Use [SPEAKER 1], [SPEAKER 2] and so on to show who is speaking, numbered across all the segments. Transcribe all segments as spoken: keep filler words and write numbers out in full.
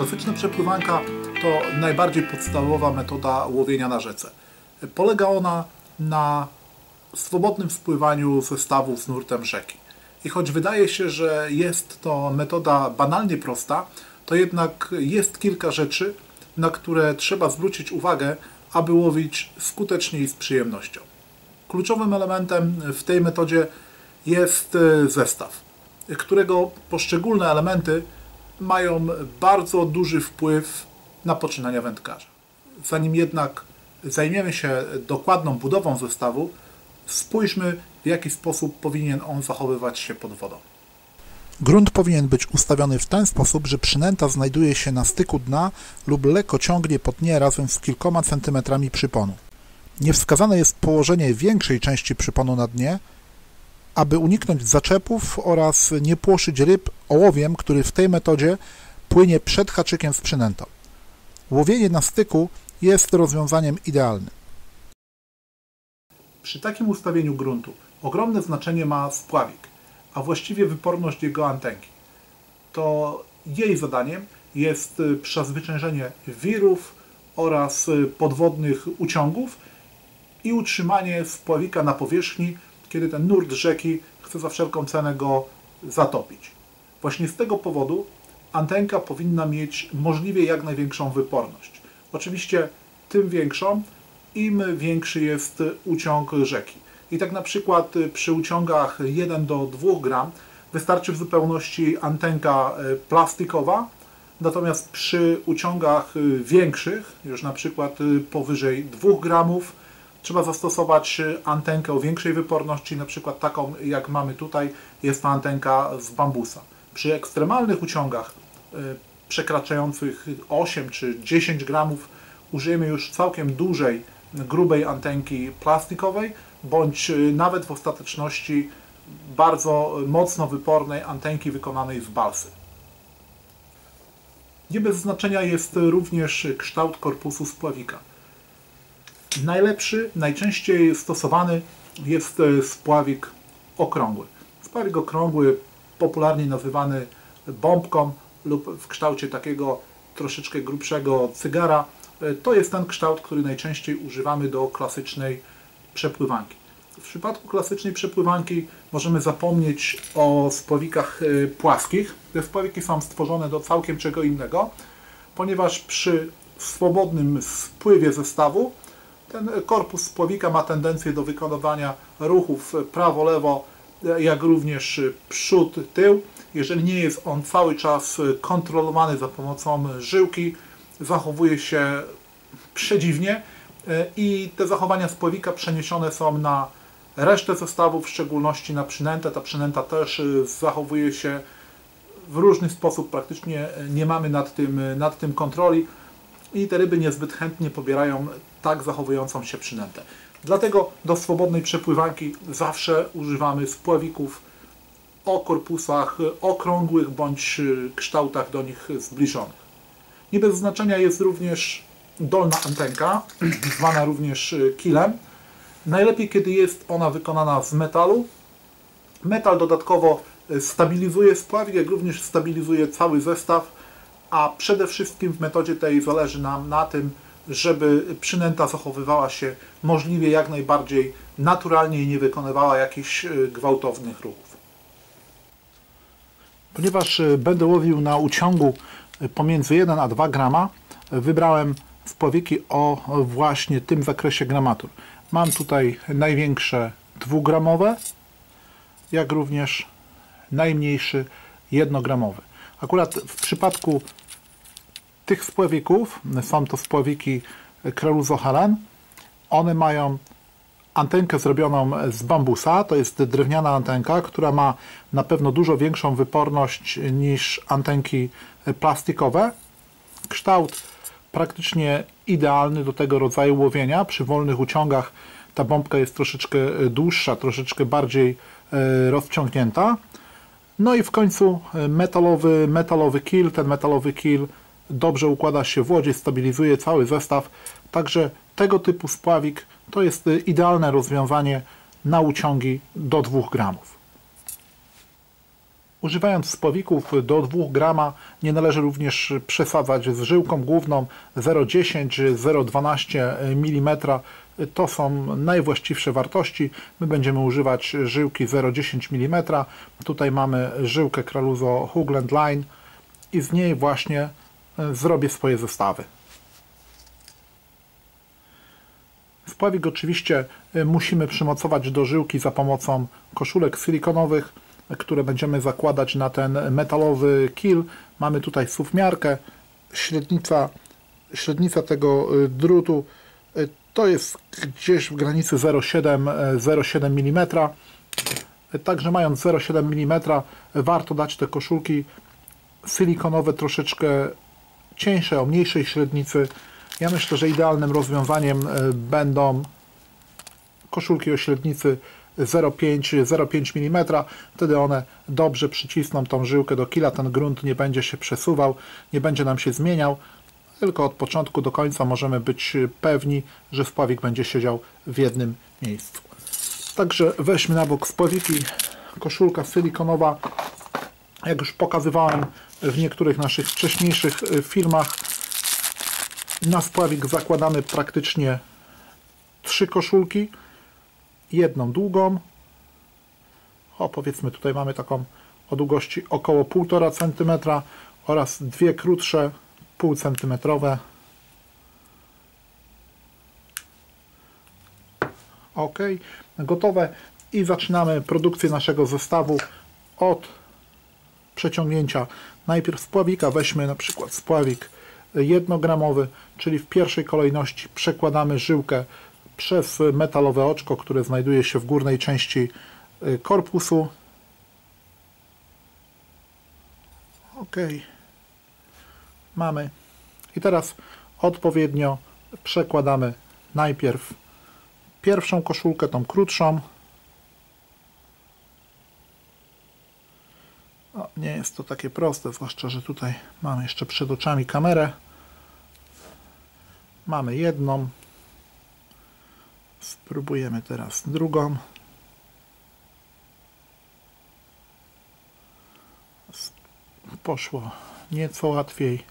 [SPEAKER 1] Klasyczna przepływanka to najbardziej podstawowa metoda łowienia na rzece. Polega ona na swobodnym wpływaniu zestawów z nurtem rzeki. I choć wydaje się, że jest to metoda banalnie prosta, to jednak jest kilka rzeczy, na które trzeba zwrócić uwagę, aby łowić skutecznie i z przyjemnością. Kluczowym elementem w tej metodzie jest zestaw, którego poszczególne elementy mają bardzo duży wpływ na poczynania wędkarza. Zanim jednak zajmiemy się dokładną budową zestawu, spójrzmy, w jaki sposób powinien on zachowywać się pod wodą.
[SPEAKER 2] Grunt powinien być ustawiony w ten sposób, że przynęta znajduje się na styku dna lub lekko ciągnie po dnie razem z kilkoma centymetrami przyponu. Niewskazane jest położenie większej części przyponu na dnie, aby uniknąć zaczepów oraz nie płoszyć ryb ołowiem, który w tej metodzie płynie przed haczykiem z przynętą. Łowienie na styku jest rozwiązaniem idealnym.
[SPEAKER 1] Przy takim ustawieniu gruntu ogromne znaczenie ma spławik, a właściwie wyporność jego antenki. To jej zadaniem jest przezwyciężenie wirów oraz podwodnych uciągów i utrzymanie spławika na powierzchni, kiedy ten nurt rzeki chce za wszelką cenę go zatopić. Właśnie z tego powodu antenka powinna mieć możliwie jak największą wyporność. Oczywiście tym większą, im większy jest uciąg rzeki. I tak na przykład przy uciągach jeden do dwóch gram wystarczy w zupełności antenka plastikowa, natomiast przy uciągach większych, już na przykład powyżej dwóch gramów, trzeba zastosować antenkę o większej wyporności, na przykład taką jak mamy tutaj, jest to antenka z bambusa. Przy ekstremalnych uciągach przekraczających osiem czy dziesięć gramów użyjemy już całkiem dużej, grubej antenki plastikowej, bądź nawet w ostateczności bardzo mocno wypornej antenki wykonanej z balsy. Nie bez znaczenia jest również kształt korpusu spławika. Najlepszy, najczęściej stosowany jest spławik okrągły. Spławik okrągły, popularnie nazywany bombką lub w kształcie takiego troszeczkę grubszego cygara, to jest ten kształt, który najczęściej używamy do klasycznej przepływanki. W przypadku klasycznej przepływanki możemy zapomnieć o spławikach płaskich. Te spławiki są stworzone do całkiem czego innego, ponieważ przy swobodnym spływie zestawu ten korpus spławika ma tendencję do wykonywania ruchów prawo-lewo, jak również przód, tył. Jeżeli nie jest on cały czas kontrolowany za pomocą żyłki, zachowuje się przedziwnie i te zachowania spławika przeniesione są na resztę zestawu, w szczególności na przynętę. Ta przynęta też zachowuje się w różny sposób, praktycznie nie mamy nad tym, nad tym kontroli i te ryby niezbyt chętnie pobierają tak zachowującą się przynętę. Dlatego do swobodnej przepływanki zawsze używamy spławików o korpusach okrągłych bądź kształtach do nich zbliżonych. Nie bez znaczenia jest również dolna antenka, zwana również kilem. Najlepiej, kiedy jest ona wykonana z metalu. Metal dodatkowo stabilizuje spławik, jak również stabilizuje cały zestaw, a przede wszystkim w metodzie tej zależy nam na tym, żeby przynęta zachowywała się możliwie jak najbardziej naturalnie i nie wykonywała jakichś gwałtownych ruchów. Ponieważ będę łowił na uciągu pomiędzy jeden a dwa grama, wybrałem spławiki o właśnie tym zakresie gramatur. Mam tutaj największe dwugramowe, jak również najmniejszy jednogramowy. Akurat w przypadku tych spławików, są to spławiki Creluzo Helen, one mają antenkę zrobioną z bambusa, to jest drewniana antenka, która ma na pewno dużo większą wyporność niż antenki plastikowe. Kształt praktycznie idealny do tego rodzaju łowienia. Przy wolnych uciągach ta bombka jest troszeczkę dłuższa, troszeczkę bardziej rozciągnięta. No i w końcu metalowy, metalowy kill. Ten metalowy kill dobrze układa się w wodzie, stabilizuje cały zestaw. Także tego typu spławik to jest idealne rozwiązanie na uciągi do dwóch gramów. Używając spławików do dwóch gramów nie należy również przesadzać z żyłką główną zero przecinek dziesięć do zero przecinek dwanaście milimetra. To są najwłaściwsze wartości. My będziemy używać żyłki zero przecinek dziesięć milimetra. Tutaj mamy żyłkę Kraluzo Hugland Line i z niej właśnie zrobię swoje zestawy. Spławik oczywiście musimy przymocować do żyłki za pomocą koszulek silikonowych, które będziemy zakładać na ten metalowy kil. Mamy tutaj suwmiarkę, średnica, średnica tego drutu to jest gdzieś w granicy zero przecinek siedem milimetra. Także mając zero przecinek siedem milimetra warto dać te koszulki silikonowe troszeczkę cieńsze, o mniejszej średnicy. Ja myślę, że idealnym rozwiązaniem będą koszulki o średnicy zero przecinek pięć do zero przecinek pięć milimetra. Wtedy one dobrze przycisną tą żyłkę do kila, ten grunt nie będzie się przesuwał, nie będzie nam się zmieniał, tylko od początku do końca możemy być pewni, że spławik będzie siedział w jednym miejscu. Także weźmy na bok spławiki. Koszulka silikonowa, jak już pokazywałem w niektórych naszych wcześniejszych filmach, na spławik zakładamy praktycznie trzy koszulki. Jedną długą, o powiedzmy tutaj mamy taką o długości około półtora centymetra oraz dwie krótsze, półcentymetrowe. Ok, gotowe i zaczynamy produkcję naszego zestawu od przeciągnięcia najpierw spławika. Weźmy na przykład spławik jednogramowy, czyli w pierwszej kolejności przekładamy żyłkę przez metalowe oczko, które znajduje się w górnej części korpusu. Ok, mamy. I teraz odpowiednio przekładamy najpierw pierwszą koszulkę, tą krótszą. O, nie jest to takie proste, zwłaszcza że tutaj mamy jeszcze przed oczami kamerę. Mamy jedną. Spróbujemy teraz drugą. Poszło nieco łatwiej.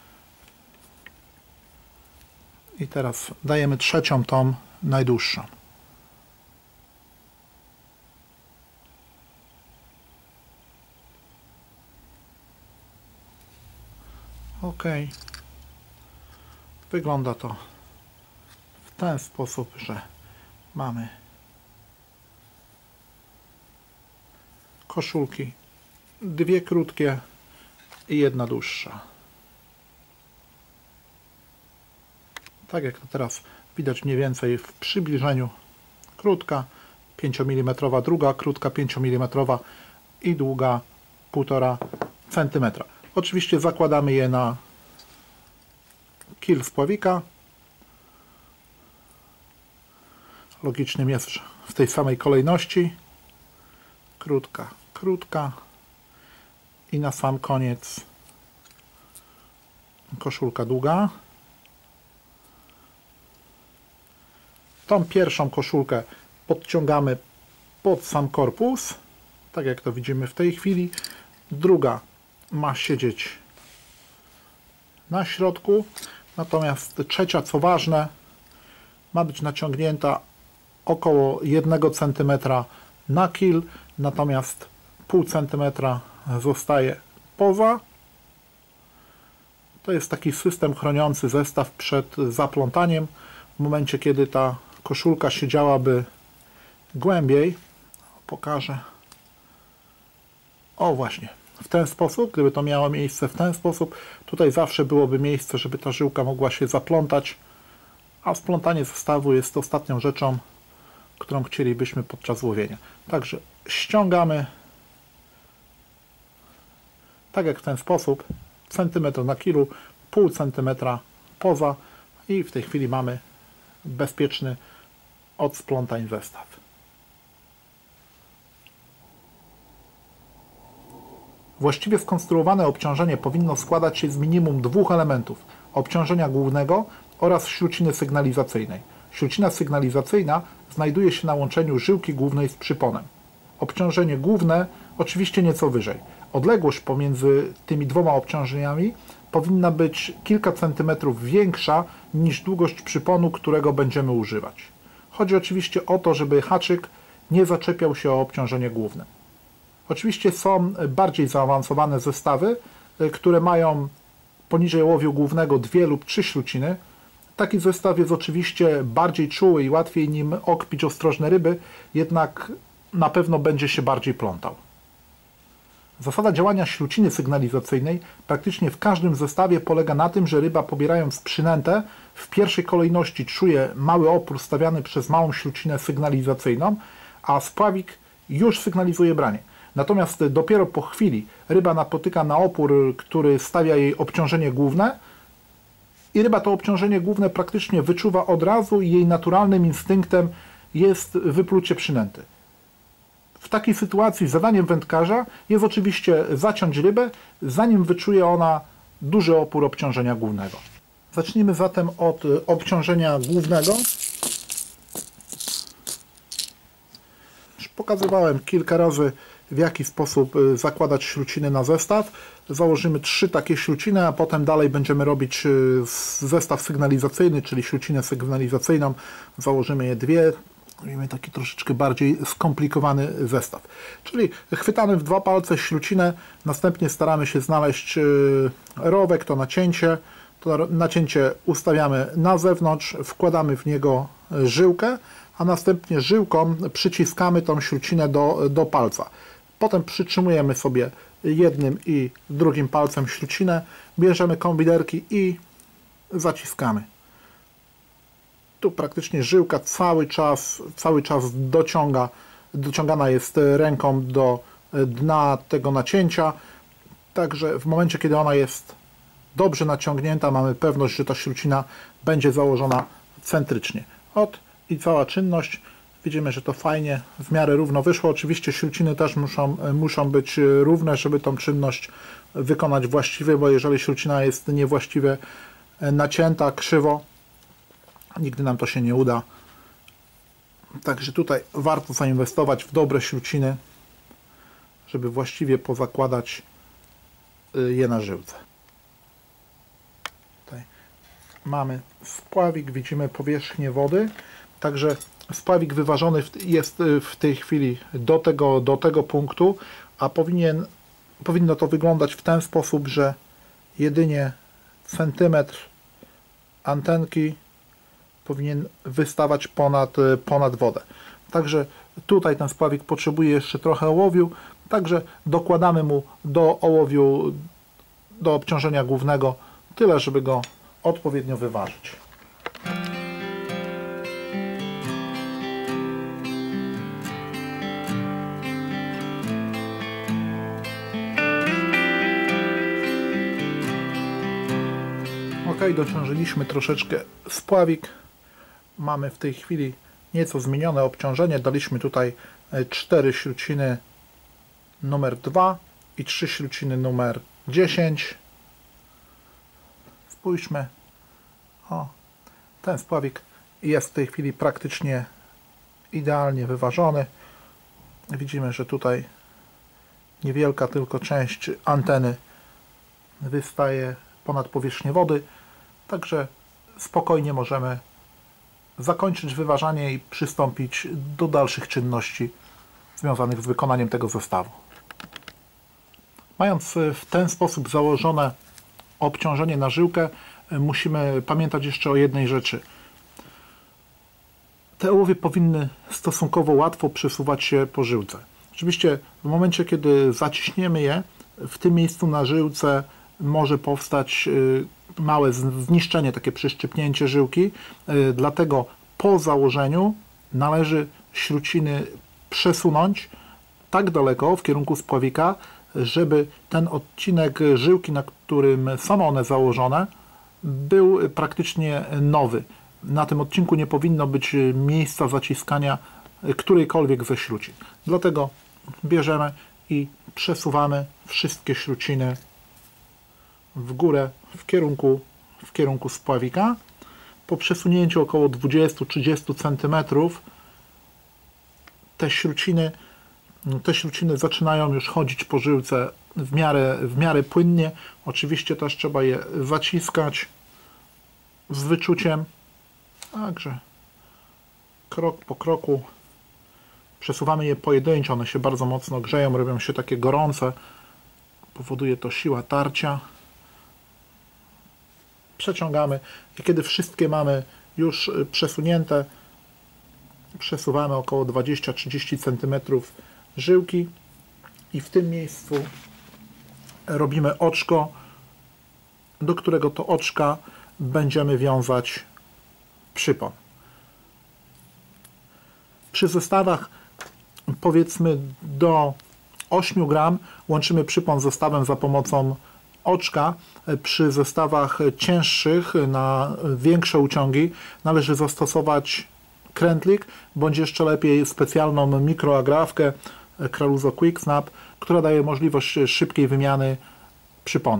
[SPEAKER 1] I teraz dajemy trzecią, tą najdłuższą. Ok. Wygląda to w ten sposób, że mamy koszulki, dwie krótkie i jedna dłuższa. Tak jak to teraz widać mniej więcej w przybliżeniu. Krótka, pięciomilimetrowa, druga krótka, pięciomilimetrowa i długa półtora centymetra. Oczywiście zakładamy je na kil spławika. Logicznym jest w tej samej kolejności. Krótka, krótka i na sam koniec koszulka długa. Tą pierwszą koszulkę podciągamy pod sam korpus, tak jak to widzimy w tej chwili. Druga ma siedzieć na środku, natomiast trzecia, co ważne, ma być naciągnięta około jednego centymetra na kil, natomiast pół centymetra zostaje poza. To jest taki system chroniący zestaw przed zaplątaniem. W momencie, kiedy ta koszulka siedziałaby głębiej, pokażę, o właśnie, w ten sposób, gdyby to miało miejsce w ten sposób, tutaj zawsze byłoby miejsce, żeby ta żyłka mogła się zaplątać, a splątanie zestawu jest ostatnią rzeczą, którą chcielibyśmy podczas łowienia. Także ściągamy tak jak w ten sposób, centymetr na kilu, pół centymetra poza i w tej chwili mamy bezpieczny od splątań zestaw. Właściwie skonstruowane obciążenie powinno składać się z minimum dwóch elementów: obciążenia głównego oraz śruciny sygnalizacyjnej. Śrucina sygnalizacyjna znajduje się na łączeniu żyłki głównej z przyponem. Obciążenie główne oczywiście nieco wyżej, odległość pomiędzy tymi dwoma obciążeniami powinna być kilka centymetrów większa niż długość przyponu, którego będziemy używać. Chodzi oczywiście o to, żeby haczyk nie zaczepiał się o obciążenie główne. Oczywiście są bardziej zaawansowane zestawy, które mają poniżej ołowiu głównego dwie lub trzy śruciny. Taki zestaw jest oczywiście bardziej czuły i łatwiej nim okpić ostrożne ryby, jednak na pewno będzie się bardziej plątał. Zasada działania śruciny sygnalizacyjnej praktycznie w każdym zestawie polega na tym, że ryba, pobierając przynętę, w pierwszej kolejności czuje mały opór stawiany przez małą śrucinę sygnalizacyjną, a spławik już sygnalizuje branie. Natomiast dopiero po chwili ryba napotyka na opór, który stawia jej obciążenie główne, i ryba to obciążenie główne praktycznie wyczuwa od razu i jej naturalnym instynktem jest wyplucie przynęty. W takiej sytuacji zadaniem wędkarza jest oczywiście zaciąć rybę, zanim wyczuje ona duży opór obciążenia głównego. Zacznijmy zatem od obciążenia głównego. Już pokazywałem kilka razy, w jaki sposób zakładać śruciny na zestaw. Założymy trzy takie śruciny, a potem dalej będziemy robić zestaw sygnalizacyjny, czyli śrucinę sygnalizacyjną. Założymy je dwie. Robimy taki troszeczkę bardziej skomplikowany zestaw. Czyli chwytamy w dwa palce śrucinę, następnie staramy się znaleźć rowek, to nacięcie. To nacięcie ustawiamy na zewnątrz, wkładamy w niego żyłkę, a następnie żyłką przyciskamy tą śrucinę do, do palca. Potem przytrzymujemy sobie jednym i drugim palcem śrucinę, bierzemy kombinerki i zaciskamy. Tu praktycznie żyłka cały czas, cały czas dociąga, dociągana jest ręką do dna tego nacięcia, także w momencie, kiedy ona jest dobrze naciągnięta, mamy pewność, że ta śrucina będzie założona centrycznie. Ot i cała czynność. Widzimy, że to fajnie, w miarę równo wyszło. Oczywiście śruciny też muszą, muszą być równe, żeby tą czynność wykonać właściwie, bo jeżeli śrucina jest niewłaściwie nacięta, krzywo, nigdy nam to się nie uda. Także tutaj warto zainwestować w dobre śruciny, żeby właściwie pozakładać je na żyłce. Tutaj mamy spławik, widzimy powierzchnię wody, także spławik wyważony jest w tej chwili do tego, do tego punktu, a powinien, powinno to wyglądać w ten sposób, że jedynie centymetr antenki powinien wystawać ponad, ponad wodę. Także tutaj ten spławik potrzebuje jeszcze trochę ołowiu, także dokładamy mu do ołowiu, do obciążenia głównego tyle, żeby go odpowiednio wyważyć. Ok, dociążyliśmy troszeczkę spławik. Mamy w tej chwili nieco zmienione obciążenie. Daliśmy tutaj cztery śruciny numer dwa i trzy śruciny numer dziesięć. Spójrzmy. O, ten spławik jest w tej chwili praktycznie idealnie wyważony. Widzimy, że tutaj niewielka tylko część anteny wystaje ponad powierzchnię wody. Także spokojnie możemy zakończyć wyważanie i przystąpić do dalszych czynności związanych z wykonaniem tego zestawu. Mając w ten sposób założone obciążenie na żyłkę, musimy pamiętać jeszcze o jednej rzeczy. Te ołowie powinny stosunkowo łatwo przesuwać się po żyłce. Oczywiście w momencie, kiedy zaciśniemy je, w tym miejscu na żyłce może powstać małe zniszczenie, takie przyszczypnięcie żyłki, dlatego po założeniu należy śruciny przesunąć tak daleko w kierunku spławika, żeby ten odcinek żyłki, na którym są one założone, był praktycznie nowy. Na tym odcinku nie powinno być miejsca zaciskania którejkolwiek ze śrucin. Dlatego bierzemy i przesuwamy wszystkie śruciny w górę w kierunku, w kierunku spławika. Po przesunięciu około dwudziestu do trzydziestu centymetrów te śruciny, te śruciny zaczynają już chodzić po żyłce
[SPEAKER 2] w miarę, w miarę płynnie. Oczywiście też trzeba je zaciskać z wyczuciem. Także krok po kroku przesuwamy je pojedynczo. One się bardzo mocno grzeją, robią się takie gorące. Powoduje to siła tarcia. Przeciągamy i kiedy wszystkie mamy już przesunięte, przesuwamy około dwadzieścia do trzydziestu centymetrów żyłki i w tym miejscu robimy oczko, do którego to oczka będziemy wiązać przypon. Przy zestawach powiedzmy do ośmiu gram łączymy przypon z zestawem za pomocą oczka. Przy zestawach cięższych na większe uciągi należy zastosować krętlik, bądź jeszcze lepiej specjalną mikroagrawkę Kraluzo Quick Snap, która daje możliwość szybkiej wymiany przyponu.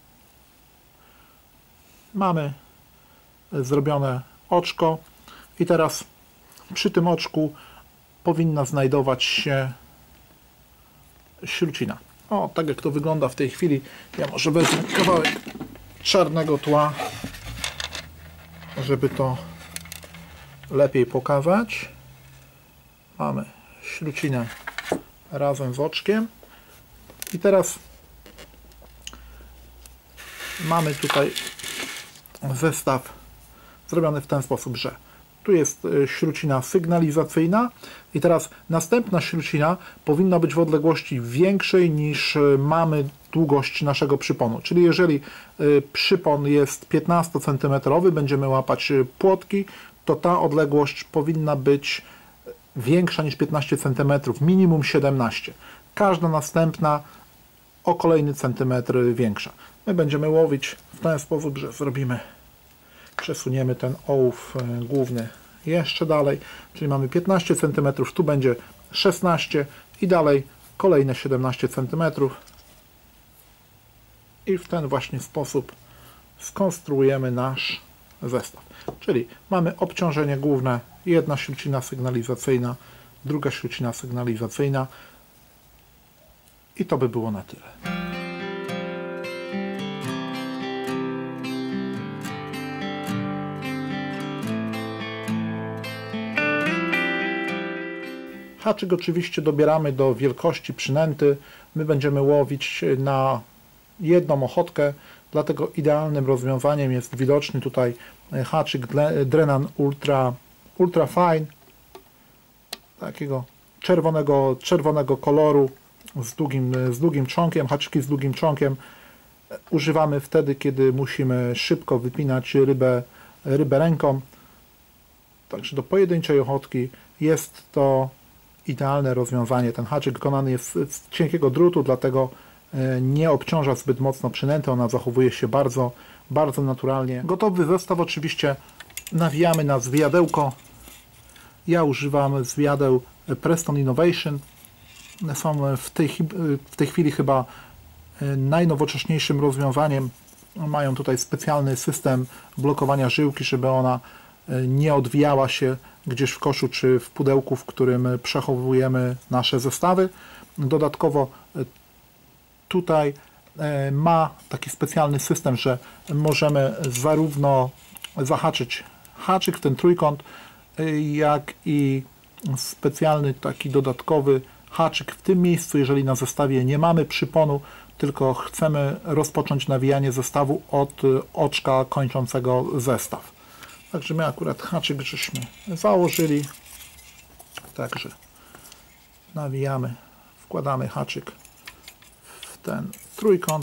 [SPEAKER 2] Mamy zrobione oczko i teraz przy tym oczku powinna znajdować się śrucina. O, tak jak to wygląda w tej chwili. Ja może wezmę kawałek czarnego tła, żeby to lepiej pokazać. Mamy śrucinę razem z oczkiem i teraz mamy tutaj zestaw zrobiony w ten sposób, że tu jest śrucina sygnalizacyjna i teraz następna śrucina powinna być w odległości większej niż mamy długość naszego przyponu. Czyli jeżeli przypon jest piętnastocentymetrowy, będziemy łapać płotki, to ta odległość powinna być większa niż piętnaście centymetrów, minimum siedemnaście. Każda następna o kolejny centymetr większa. My będziemy łowić w ten sposób, że zrobimy, przesuniemy ten ołów główny jeszcze dalej, czyli mamy piętnaście centymetrów, tu będzie szesnaście i dalej kolejne siedemnaście centymetrów i w ten właśnie sposób skonstruujemy nasz zestaw. Czyli mamy obciążenie główne, jedna śrucina sygnalizacyjna, druga śrucina sygnalizacyjna i to by było na tyle. Haczyk oczywiście dobieramy do wielkości przynęty. My będziemy łowić na jedną ochotkę, dlatego idealnym rozwiązaniem jest widoczny tutaj haczyk Drenan Ultra, Ultra Fine, takiego czerwonego, czerwonego koloru z długim, z długim czonkiem. Haczyki z długim czonkiem używamy wtedy, kiedy musimy szybko wypinać rybę, rybę ręką. Także do pojedynczej ochotki jest to idealne rozwiązanie. Ten haczyk wykonany jest z cienkiego drutu, dlatego nie obciąża zbyt mocno przynęty, ona zachowuje się bardzo, bardzo naturalnie. Gotowy zestaw oczywiście nawijamy na zwijadełko. Ja używam zwijadeł Preston Innovation. One są w tej, w tej chwili chyba najnowocześniejszym rozwiązaniem. Mają tutaj specjalny system blokowania żyłki, żeby ona nie odwijała się gdzieś w koszu czy w pudełku, w którym przechowujemy nasze zestawy. Dodatkowo tutaj ma taki specjalny system, że możemy zarówno zahaczyć haczyk w ten trójkąt, jak i specjalny taki dodatkowy haczyk w tym miejscu, jeżeli na zestawie nie mamy przyponu, tylko chcemy rozpocząć nawijanie zestawu od oczka kończącego zestaw. Także my akurat haczyk żeśmy założyli, także nawijamy, wkładamy haczyk w ten trójkąt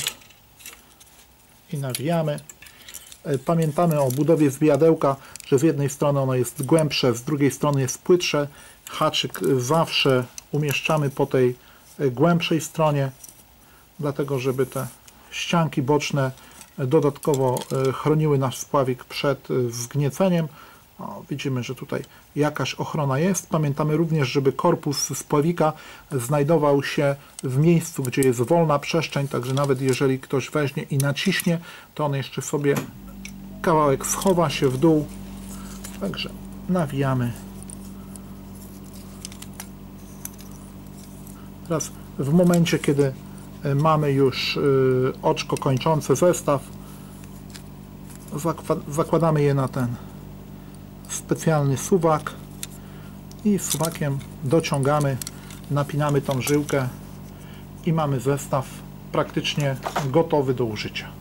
[SPEAKER 2] i nawijamy. Pamiętamy o budowie zwijadełka, że z jednej strony ono jest głębsze, z drugiej strony jest płytsze. Haczyk zawsze umieszczamy po tej głębszej stronie, dlatego żeby te ścianki boczne dodatkowo chroniły nasz spławik przed zgnieceniem. O, widzimy, że tutaj jakaś ochrona jest. Pamiętamy również, żeby korpus spławika znajdował się w miejscu, gdzie jest wolna przestrzeń, także nawet jeżeli ktoś weźmie i naciśnie, to on jeszcze sobie kawałek schowa się w dół. Także nawijamy. Teraz w momencie, kiedy
[SPEAKER 1] Mamy już oczko kończące zestaw. Zakładamy je na ten specjalny suwak i suwakiem dociągamy, napinamy tą żyłkę i mamy zestaw praktycznie gotowy do użycia.